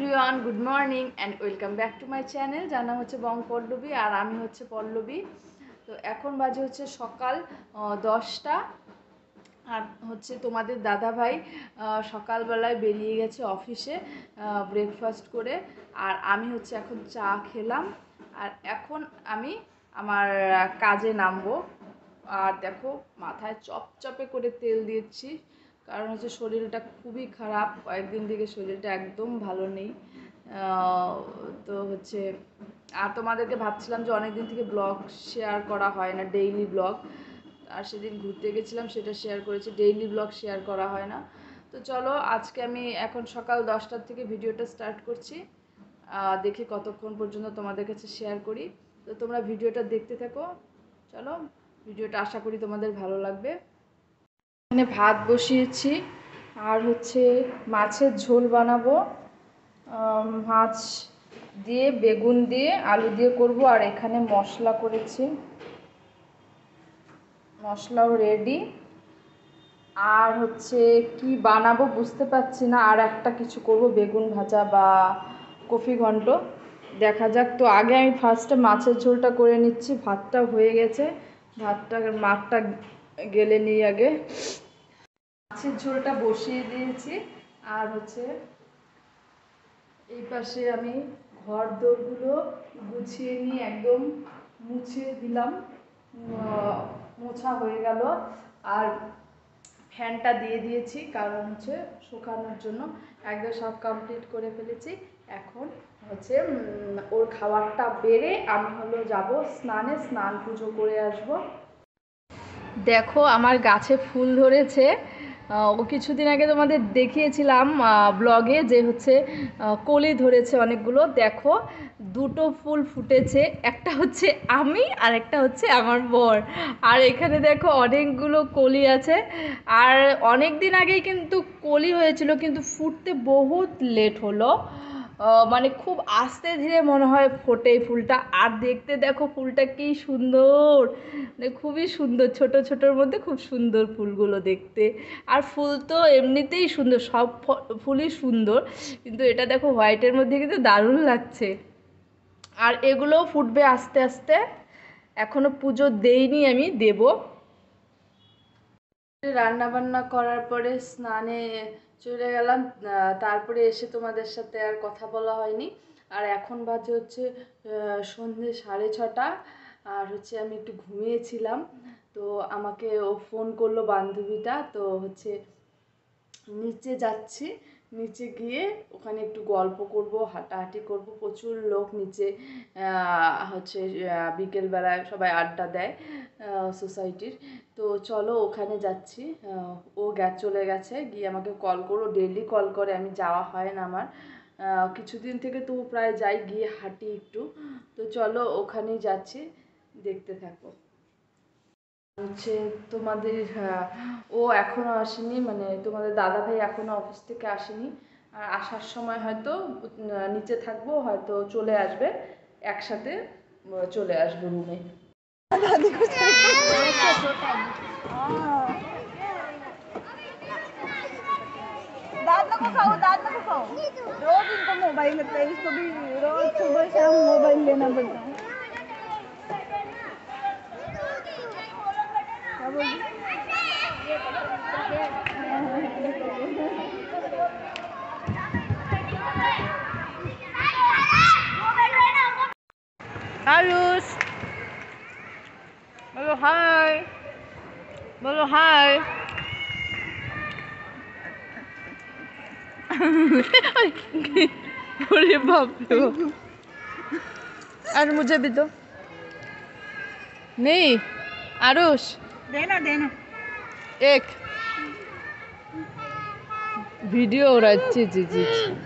Everyone, good morning and welcome back to my channel, যার নাম হচ্ছে বং পল্লবী আর আমি হচ্ছে পল্লবী। তো এখন বাজে হচ্ছে সকাল 10টা। আর হচ্ছে তোমাদের দাদাভাই সকালবেলায় বেরিয়ে গেছে অফিসে ব্রেকফাস্ট করে। আর আমি হচ্ছে এখন চা খেলাম আর এখন আমি আমার কাজে নামবো। আর দেখো মাথায় চপচপে করে তেল দিয়েছি, কারণ হচ্ছে শরীরটা খুবই খারাপ, কয়েকদিন থেকে শরীরটা একদম ভালো নেই। তো হচ্ছে আর তোমাদেরকে ভাবছিলাম যে অনেক দিন থেকে ব্লগ শেয়ার করা হয় না, ডেইলি ব্লগ। আর সেদিন ঘুরতে গেছিলাম, সেটা শেয়ার করেছি, ডেইলি ব্লগ শেয়ার করা হয় না। তো চলো আজকে আমি এখন সকাল 10টার থেকে ভিডিওটা স্টার্ট করছি, দেখি কতক্ষণ পর্যন্ত তোমাদের কাছে শেয়ার করি। তো তোমরা ভিডিওটা দেখতে থাকো, চলো ভিডিওটা আশা করি তোমাদের ভালো লাগবে। এখানে ভাত বসিয়েছি আর হচ্ছে মাছের ঝোল বানাবো, মাছ দিয়ে বেগুন দিয়ে আলু দিয়ে করব। আর এখানে মশলা করেছি, মশলাও রেডি। আর হচ্ছে কি বানাবো বুঝতে পারছি না, আর একটা কিছু করব, বেগুন ভাজা বা কফি ঘন্ট, দেখা যাক। তো আগে আমি ফার্স্টে মাছের ঝোলটা করে নিচ্ছি, ভাতটা হয়ে গেছে, মাঠটা গেলে নিই আগে। মাছের ঝোলটা বসিয়ে দিয়েছি আর হচ্ছে এই পাশে আমি ঘর দোরগুলো গুছিয়ে নিয়ে একদম মুছে দিলাম, মোছা হয়ে গেল। আর ফ্যানটা দিয়ে দিয়েছি, কারণ হচ্ছে শুকানোর জন্য একদম সব কমপ্লিট করে ফেলেছি। এখন হচ্ছে ওর খাবারটা বেড়ে আমি হলো যাব স্নানে, স্নান পুজো করে আসব। দেখো আমার গাছে ফুল ধরেছে। ও কিছুদিন আগে তোমাদের দেখিয়েছিলাম ব্লগে, যে হচ্ছে কলি ধরেছে অনেকগুলো। দেখো দুটো ফুল ফুটেছে, একটা হচ্ছে আমি আর একটা হচ্ছে আমার বর। আর এখানে দেখো অনেকগুলো কলি আছে। আর অনেক দিন আগেই কিন্তু কলি হয়েছিল, কিন্তু ফুটতে বহুত লেট হলো, মানে খুব আস্তে ধীরে মনে হয় ফোটে এই ফুলটা। আর দেখতে দেখো ফুলটা কি সুন্দর, মানে খুবই সুন্দর, ছোট ছোটোর মধ্যে খুব সুন্দর ফুলগুলো দেখতে। আর ফুল তো এমনিতেই সুন্দর, সব ফুলই সুন্দর, কিন্তু এটা দেখো হোয়াইটের মধ্যে কিন্তু দারুণ লাগছে। আর এগুলোও ফুটবে আস্তে আস্তে, এখনো পুজো দেইনি, আমি দেব। রান্না বান্না করার পরে স্নানে চলে গেলাম, তারপরে এসে তোমাদের সাথে আর কথা বলা হয়নি। আর এখন বাজে হচ্ছে সন্ধ্যে 6:30। আর হচ্ছে আমি একটু ঘুমিয়েছিলাম, তো আমাকে ও ফোন করলো বান্ধবীটা, তো হচ্ছে নিচে যাচ্ছি, নিচে গিয়ে ওখানে একটু গল্প করব, হাঁটাহাঁটি করব। প্রচুর লোক নিচে হচ্ছে বিকেলবেলায় সবাই আড্ডা দেয় সোসাইটির। তো চলো ওখানে যাচ্ছি। ও চলে গেছে, গিয়ে আমাকে কল করো, ডেইলি কল করে, আমি যাওয়া হয় না আমার, কিছুদিন থেকে তো প্রায় যাই, গিয়ে হাঁটি একটু। তো চলো ওখানেই যাচ্ছি, দেখতে থাকো। হচ্ছে তোমাদের ও এখনও আসেনি, মানে তোমাদের দাদাভাই এখনও অফিস থেকে আসেনি। আর আসার সময় হয়তো নিচে থাকবো, হয়তো চলে আসবে, একসাথে চলে আসবো রুমে। दाद नको खाओ, दाद नको खाओ। रोज इनको मोबाइल लगता है, इसको भी रोज सुबह शाम मोबाइल लेना पड़ता है। क्या बोल रही? आयुष बोलो हाय, बोलो हाय। अरे बाप रे, और मुझे भी दो। नहीं आरुष, देना देना एक वीडियो हो रहा है। जी जी जी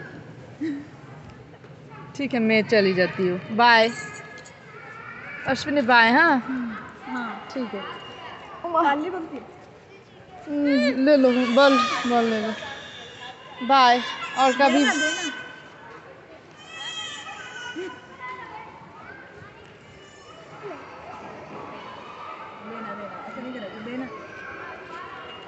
ठीक है, मैं चली जाती हूँ, बाय अश्विनी, बाय। हाँ हाँ ठीक है, ले लो, बॉल बॉल ले लो, बाय। और कभी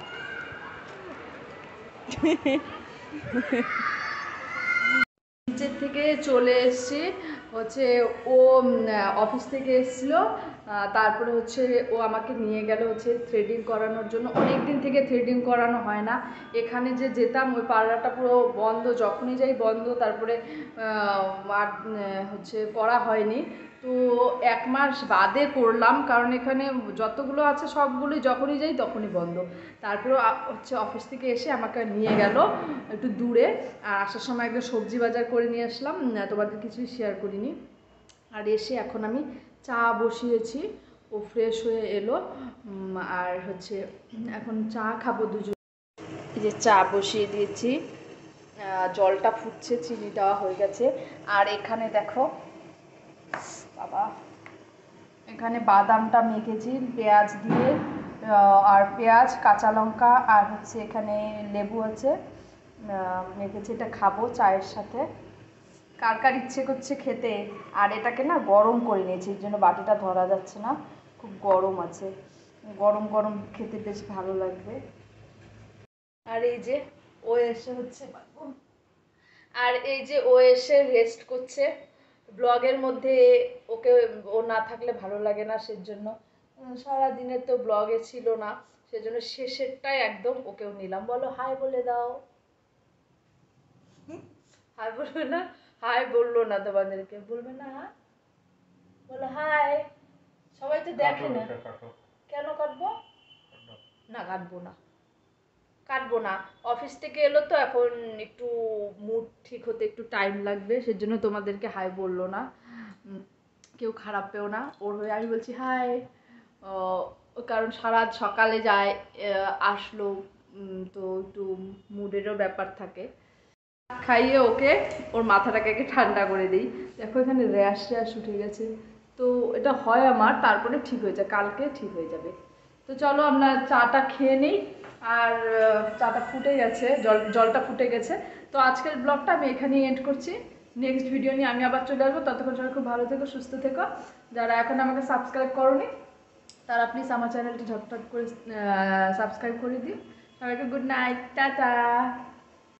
নিচে থেকে চলে এসেছি হচ্ছে ও অফিস থেকে এসেছিলো, তারপরে হচ্ছে ও আমাকে নিয়ে গেল হচ্ছে থ্রেডিং করানোর জন্য। অনেক দিন থেকে থ্রেডিং করানো হয় না। এখানে যে যেতাম ওই পার্লারটা পুরো বন্ধ, যখনই যাই বন্ধ, তারপরে আর হচ্ছে করা হয়নি। তো 1 মাস বাদে করলাম, কারণ এখানে যতগুলো আছে সবগুলোই যখনই যাই তখনই বন্ধ। তারপরে হচ্ছে অফিস থেকে এসে আমাকে নিয়ে গেল একটু দূরে, আর আসার সময় একদম সবজি বাজার করে নিয়ে আসলাম, তোমাদের কিছুই শেয়ার করিনি। আর এসে এখন আমি চা বসিয়েছি, ও ফ্রেশ হয়ে এলো, আর হচ্ছে এখন চা খাবো দুজন। এই যে চা বসিয়ে দিয়েছি, জলটা ফুটছে, চিনি দেওয়া হয়ে গেছে। আর এখানে দেখো বাবা, এখানে বাদামটা মেখেছি পেঁয়াজ দিয়ে, আর পেঁয়াজ, কাঁচা লঙ্কা, আর হচ্ছে এখানে লেবু আছে, মেখেছি। এটা খাবো চায়ের সাথে। কার কার ইচ্ছে করছে খেতে। আর এটাকে না গরম করে নিয়েছি, এর জন্য বাটিটা ধরা যাচ্ছে না, খুব গরম আছে। গরম গরম খেতে বেশ ভালো লাগবে। আর এই যে ও এসে হচ্ছে রেস্ট করছে। ব্লগের মধ্যে ওকে, ও না থাকলে ভালো লাগে না, সেজন্য সারাদিনের তো ব্লগে ছিল না, সেজন্য শেষেরটাই একদম ওকেও নিলাম। বলো হাই বলে দাও। হাই বলবে না? হাই বললো না তোমাদেরকে, বলবে না? বলো হাই। সবাই তো দেখে না। কেন কাটবো না? কাটবো না। অফিস থেকে এলো তো, এখন একটু মুড ঠিক হতে একটু টাইম লাগবে, সেজন্য তোমাদেরকে হাই বললো না। কেউ খারাপ পেও না ওর হয়ে, আমি বলছি হাই। কারণ সারা সকালে যায়, আসলো, তো একটু মুডেরও ব্যাপার থাকে। খাইয়ে ওকে ওর মাথাটাকে আগে ঠান্ডা করে দিই। দেখো এখানে র্যাশ উঠে গেছে, তো এটা হয় আমার, তারপরে ঠিক হয়ে যায়, কালকে ঠিক হয়ে যাবে। তো চলো আমরা চাটা খেয়ে নিই। আর চাটা ফুটে গেছে, জলটা ফুটে গেছে। তো আজকের ব্লগটা আমি এখানেই এন্ড করছি। নেক্সট ভিডিও নিয়ে আমি আবার চলে আসবো। ততক্ষণ সবাই খুব ভালো থেকো, সুস্থ থেকো। যারা এখন আমাকে সাবস্ক্রাইব করোনি তারা প্লিজ আমার চ্যানেলটি ঝটপট করে সাবস্ক্রাইব করে দিও। সবাইকে গুড নাইট, টাটা।